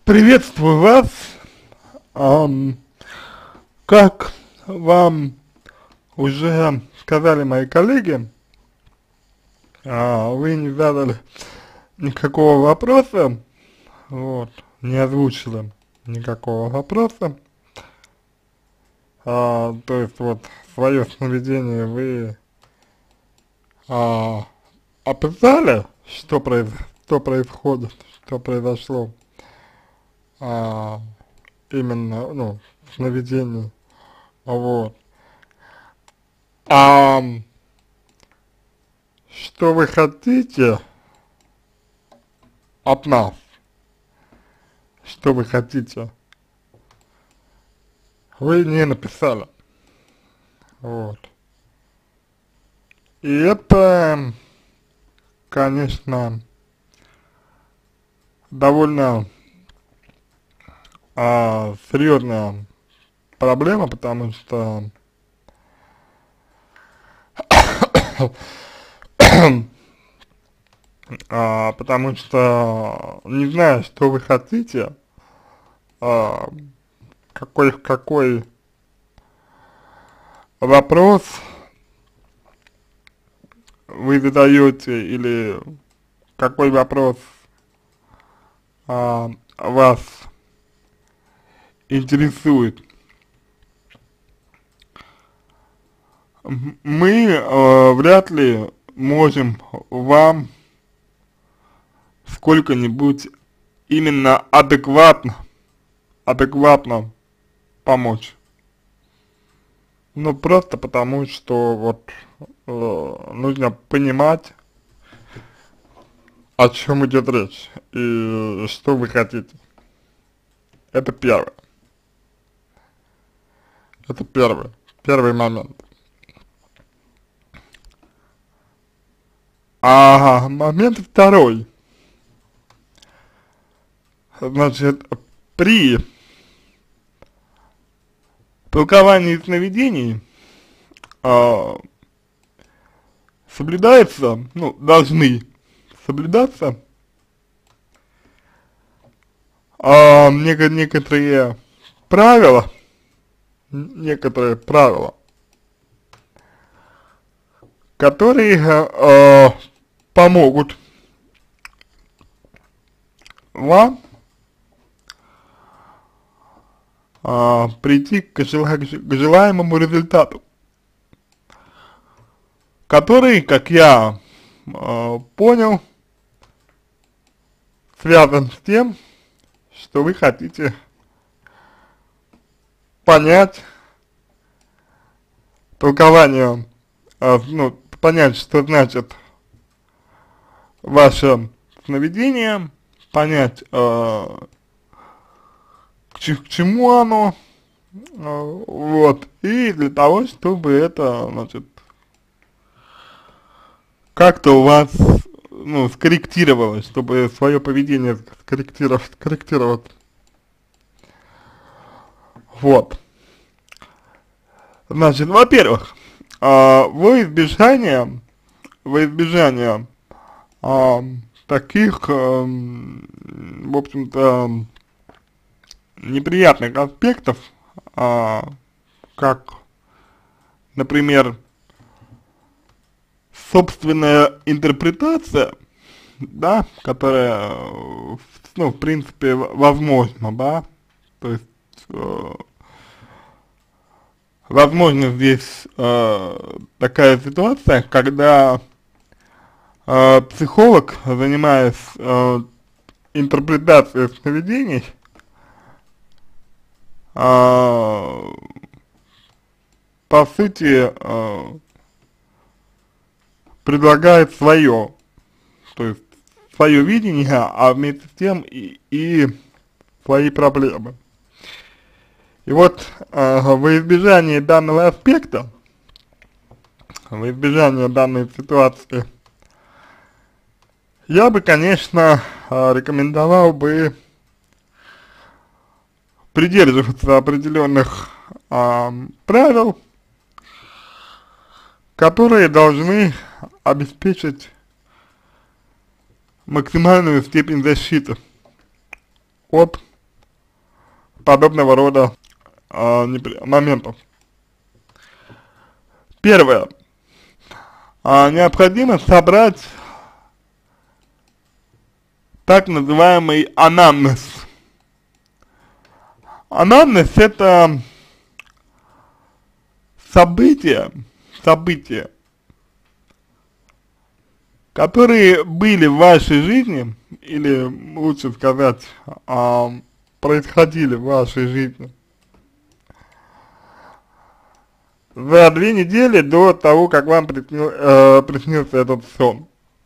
Приветствую вас. Ам, как вам уже сказали мои коллеги, вы не задали никакого вопроса, вот, не озвучили никакого вопроса. То есть вот свое сновидение вы а, описали, что происходит, что произошло а, именно, ну, в сновидении. Вот. А что вы хотите от нас? Что вы хотите? Вы не написали. Вот. И это, конечно, довольно серьезная проблема, потому что не знаю, что вы хотите, а, какой вопрос вы задаете или какой вопрос вас интересует. Мы вряд ли можем вам сколько-нибудь именно адекватно помочь. Ну, просто потому, что вот нужно понимать, о чем идет речь и что вы хотите. Это первое. Это первый момент. Момент второй. Значит, при толковании сновидений соблюдается, ну, должны соблюдаться некоторые правила, которые помогут вам прийти к желаемому результату, который, как я понял, связан с тем, что вы хотите понять толкование, ну, понять, что значит ваше сновидение, понять, к чему оно, вот, и для того, чтобы это, значит, как-то у вас, ну, скорректировалось, чтобы свое поведение скорректировать. Вот. Значит, во-первых, во избежание таких, в общем-то, неприятных аспектов, как, например, собственная интерпретация, да, которая, ну, в принципе, возможна, да, то есть, возможно здесь такая ситуация, когда психолог, занимаясь интерпретацией сновидений, по сути, предлагает свое, то есть свое видение, а вместе с тем и свои проблемы. И вот во избежание данного аспекта, во избежание данной ситуации, я бы, конечно, рекомендовал бы придерживаться определенных правил, которые должны обеспечить максимальную степень защиты от подобного рода моментов. Первое. Необходимо собрать так называемый анамнез. Анамнез — это события, которые были в вашей жизни, или лучше сказать, происходили в вашей жизни за 2 недели до того, как вам приснился этот сон.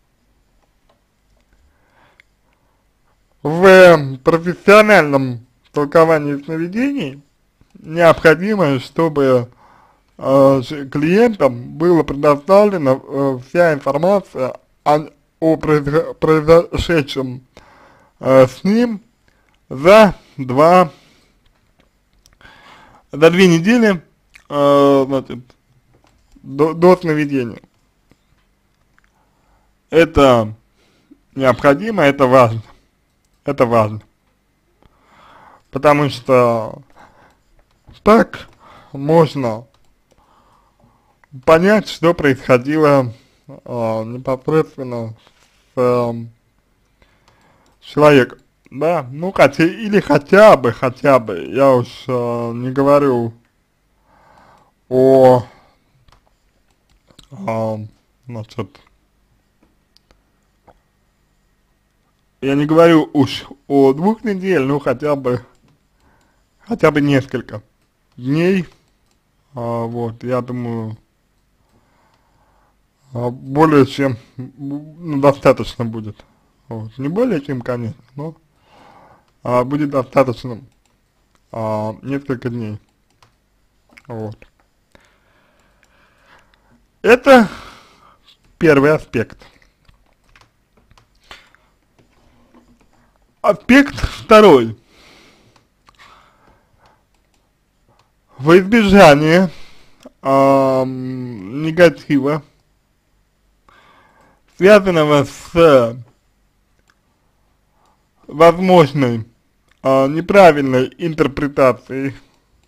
В профессиональном толковании сновидений необходимо, чтобы клиентам была предоставлена вся информация о произошедшем с ним за 2 недели, значит, до сновидения. Это необходимо, это важно. Это важно. Потому что так можно понять, что происходило непосредственно с человеком. Да, ну или хотя бы, я уж не говорю значит, я не говорю уж о 2 недель, ну хотя бы несколько дней, вот, я думаю, более чем достаточно будет. Вот. Не более чем, конечно, но будет достаточно несколько дней. Вот. Это первый аспект. Аспект второй. Во избежание негатива, связанного с возможной неправильной интерпретацией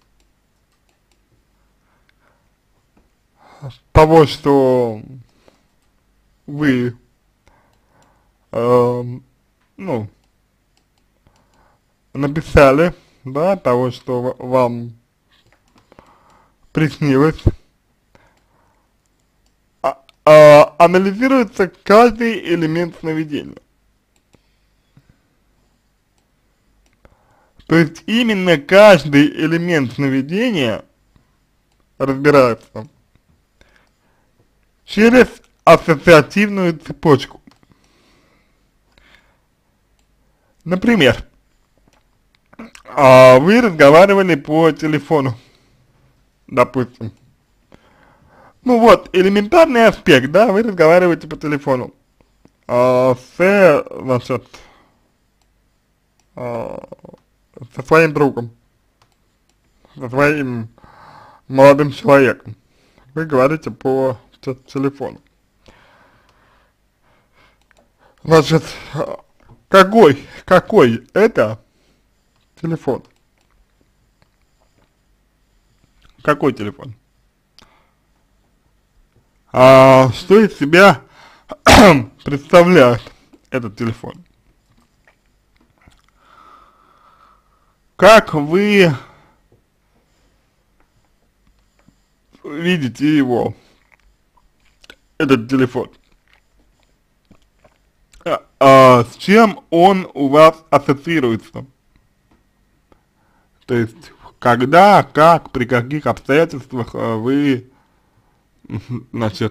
того, что вы, ну, написали, да, того, что вам приснилось, анализируется каждый элемент сновидения. То есть именно каждый элемент сновидения разбирается через ассоциативную цепочку. Например, вы разговаривали по телефону, допустим. Ну вот, элементарный аспект, да, вы разговариваете по телефону значит, со своим другом, со своим молодым человеком. Вы говорите по телефону. Значит, какой это телефон? Какой телефон? Что из себя представляет этот телефон? Как вы видите его, этот телефон? С чем он у вас ассоциируется? То есть, когда, как, при каких обстоятельствах вы, значит,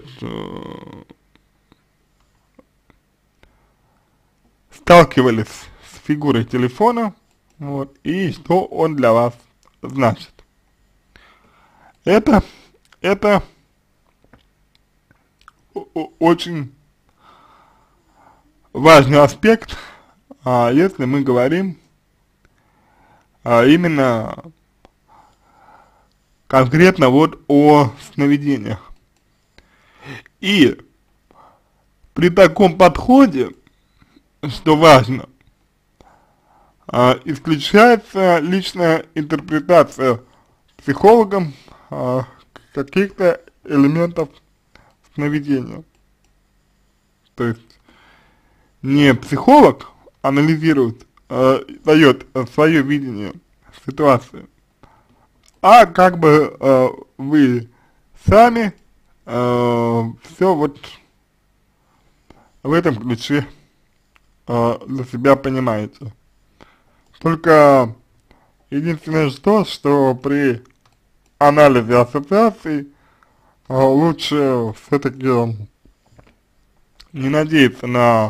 сталкивались с фигурой телефона, вот, и что он для вас значит. Это очень важный аспект, если мы говорим именно конкретно вот о сновидениях. И при таком подходе, что важно, исключается личная интерпретация психологом каких-то элементов сновидения. То есть не психолог анализирует, дает свое видение ситуации, а как бы вы сами все вот в этом ключе для себя понимаете. Только единственное что при анализе ассоциаций лучше все-таки не надеяться на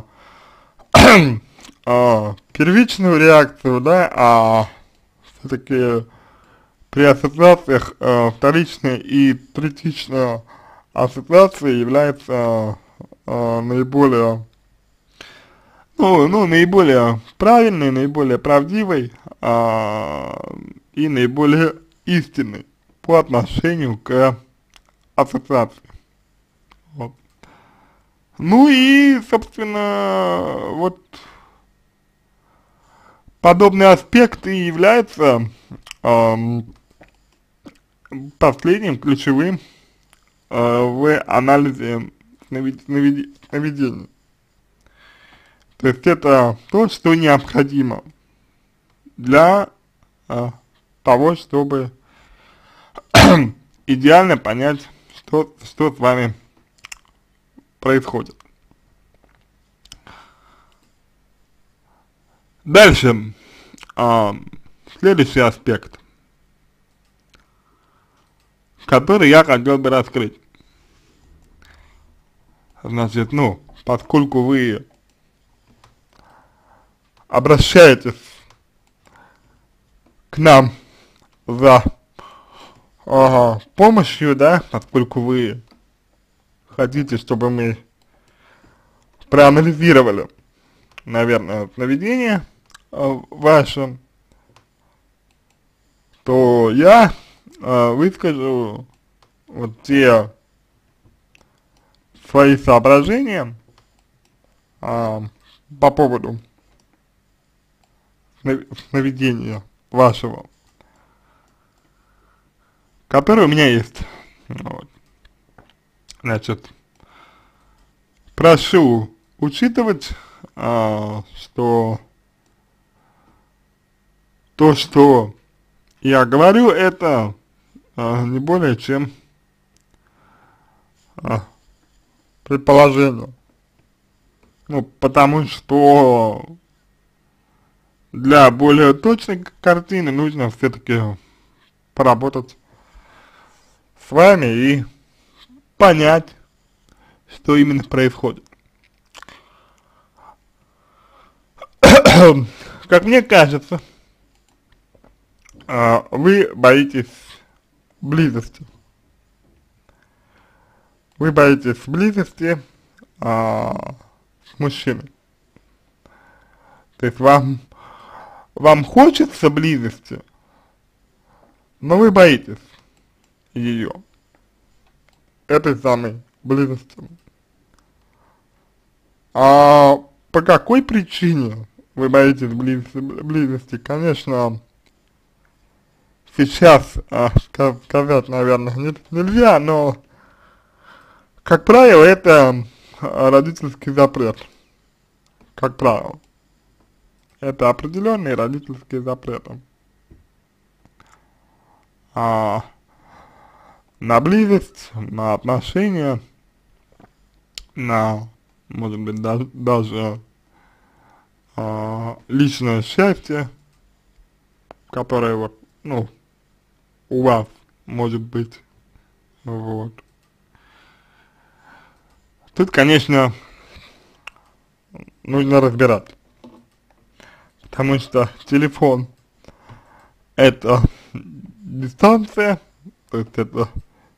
первичную реакцию, да, а все-таки при ассоциациях вторичная и третичная ассоциация является наиболее, наиболее правильной, наиболее правдивой и наиболее истинной по отношению к ассоциации. Вот. Ну и, собственно, вот подобный аспект и является последним ключевым в анализе сновидений. То есть это то, что необходимо для того, чтобы идеально понять, что с вами происходит. Дальше, следующий аспект, который я хотел бы раскрыть. Значит, поскольку вы обращаетесь к нам за помощью, да, поскольку вы хотите, чтобы мы проанализировали, наверное, сновидение ваше, то я выскажу вот те свои соображения по поводу сновидения вашего, которые у меня есть. Вот. Значит, прошу учитывать, что то, что я говорю, это не более чем предположение. Потому что для более точной картины нужно все-таки поработать с вами и понять, что именно происходит. Как мне кажется, вы боитесь близости. Вы боитесь близости с мужчиной. То есть вам хочется близости, но вы боитесь ее, этой самой близости. А по какой причине вы боитесь близости, конечно, сейчас сказать, наверное, нельзя, но, как правило, это родительский запрет. Как правило. Это определенные родительские запреты. На близость, на отношения, на, может быть, даже личное счастье, которое вот, у вас может быть, вот. Тут, конечно, нужно разбирать, потому что телефон — это дистанция, то есть это,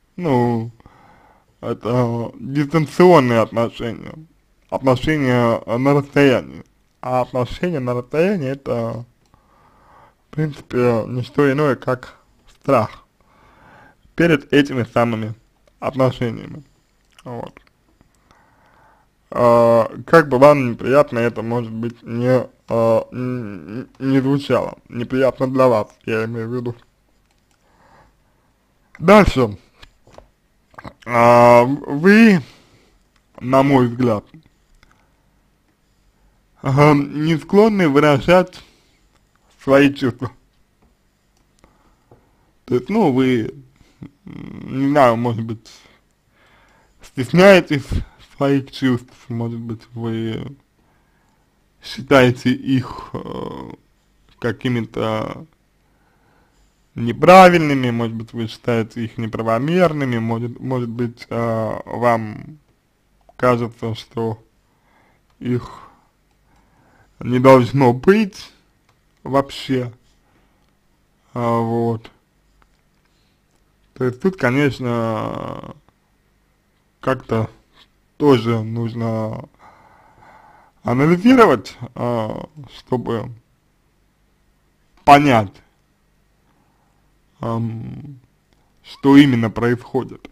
это дистанционные отношения, отношения на расстоянии, а отношения на расстоянии — это, в принципе, не что иное, как страх перед этими самыми отношениями, вот. как бы вам неприятно это, может быть, не звучало, неприятно для вас, я имею в виду. Дальше, вы, на мой взгляд, не склонны выражать свои чувства. То есть, ну, вы, не знаю, может быть, стесняетесь своих чувств, может быть, вы считаете их какими-то неправильными, может быть, вы считаете их неправомерными, может быть, вам кажется, что их не должно быть вообще, вот. То есть тут, конечно, как-то тоже нужно анализировать, чтобы понять, что именно происходит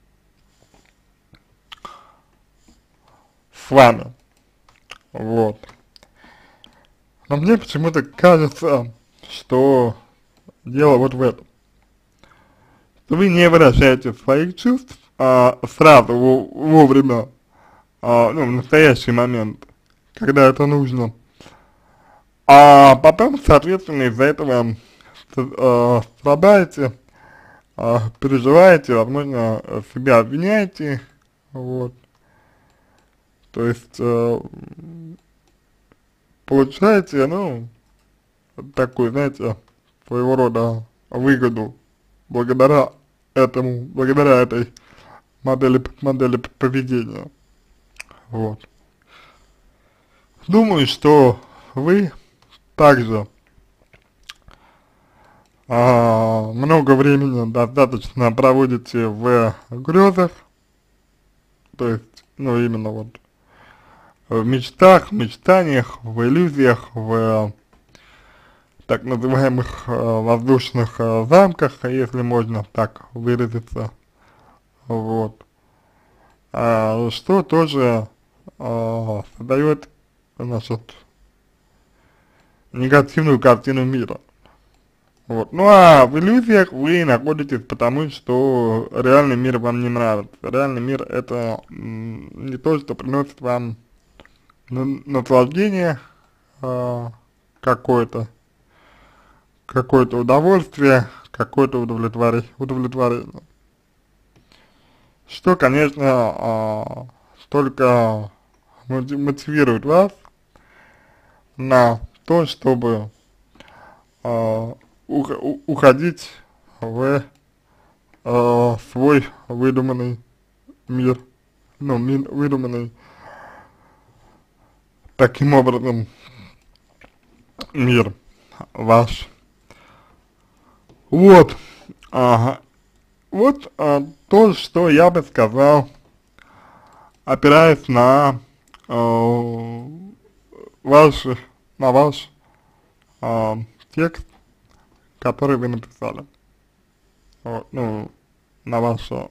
с вами, вот. Но мне почему-то кажется, что дело вот в этом. Вы не выражаете своих чувств сразу, вовремя, ну, в настоящий момент, когда это нужно, а потом, соответственно, из-за этого страдаете, переживаете, возможно, себя обвиняете, вот, то есть, получаете, ну, такую, знаете, своего рода выгоду благодаря этому, благодаря этой модели поведения, вот. Думаю, что вы также много времени достаточно проводите в грезах, то есть, ну, именно вот в мечтах, в мечтаниях, в иллюзиях, в так называемых воздушных замках, если можно так выразиться, вот, что тоже создает, значит, негативную картину мира. Вот. Ну а в иллюзиях вы находитесь потому, что реальный мир вам не нравится. Реальный мир это не то, что приносит вам наслаждение какое-то удовольствие, какое-то удовлетворение. Что, конечно, только мотивирует вас на то, чтобы уходить в свой выдуманный мир, ну, выдуманный таким образом мир ваш. Вот, вот то, что я бы сказал, опираясь на ваш текст, который вы написали, вот, ну, на ваше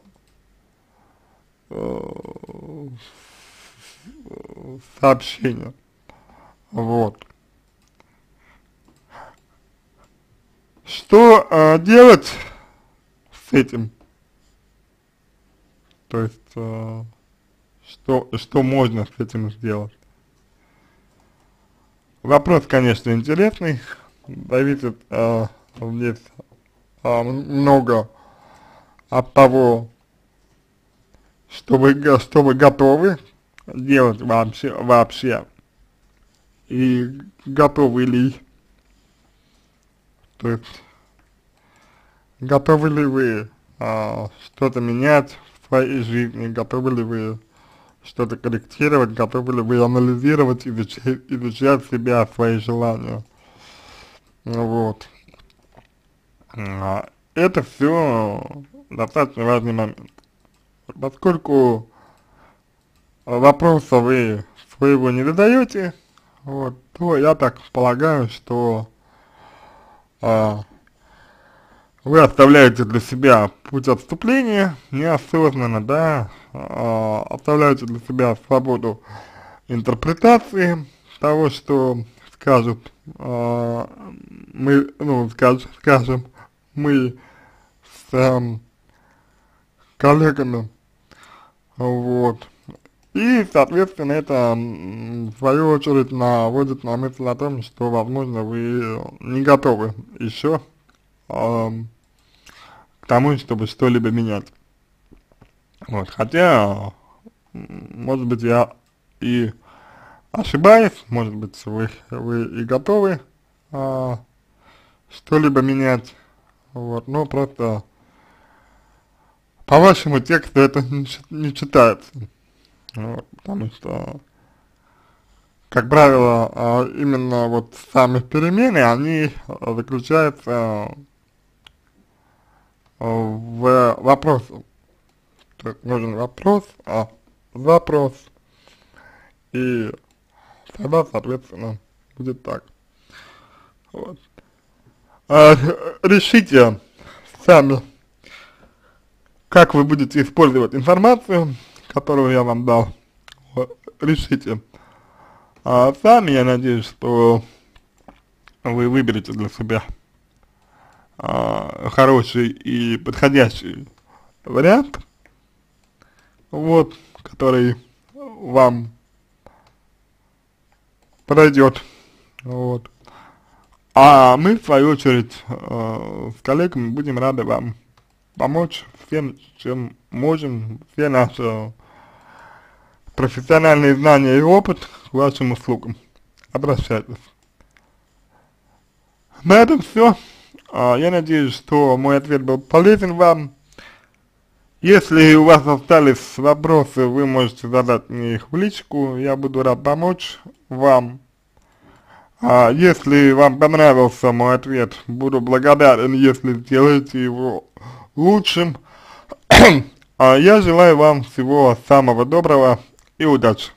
сообщение, вот. Что делать с этим? То есть, что можно с этим сделать? Вопрос, конечно, интересный, зависит здесь много от того, что вы готовы делать вообще, и готовы ли, то есть, готовы ли вы что-то менять в своей жизни, готовы ли вы что-то корректировать, готовы ли вы анализировать, изучать себя, свои желания, вот. Это все достаточно важный момент, поскольку вопроса вы своего не задаете, вот, то я так полагаю, что вы оставляете для себя путь отступления неосознанно, да, оставляете для себя свободу интерпретации того, что скажут, мы, ну, скажем, мы с коллегами, вот. И, соответственно, это, в свою очередь, наводит на мысль о том, что, возможно, вы не готовы еще к тому, чтобы что-либо менять. Вот, хотя, может быть, я и ошибаюсь, может быть, вы и готовы что-либо менять, вот, но просто по вашему тексту это не читается, вот, потому что, как правило, именно вот сами перемены, они заключаются в вопросе, то есть нужен вопрос, запрос, и тогда, соответственно, будет так. Вот. Решите сами, как вы будете использовать информацию, которую я вам дал. Вот. Решите сами, я надеюсь, что вы выберете для себя хороший и подходящий вариант, вот, который вам подойдет, вот. А мы, в свою очередь, с коллегами будем рады вам помочь всем, чем можем, все наши профессиональные знания и опыт к вашим услугам. Обращайтесь. На этом все. Я надеюсь, что мой ответ был полезен вам. Если у вас остались вопросы, вы можете задать мне их в личку, я буду рад помочь вам. Если вам понравился мой ответ, буду благодарен, если сделаете его лучшим. Я желаю вам всего самого доброго и удачи.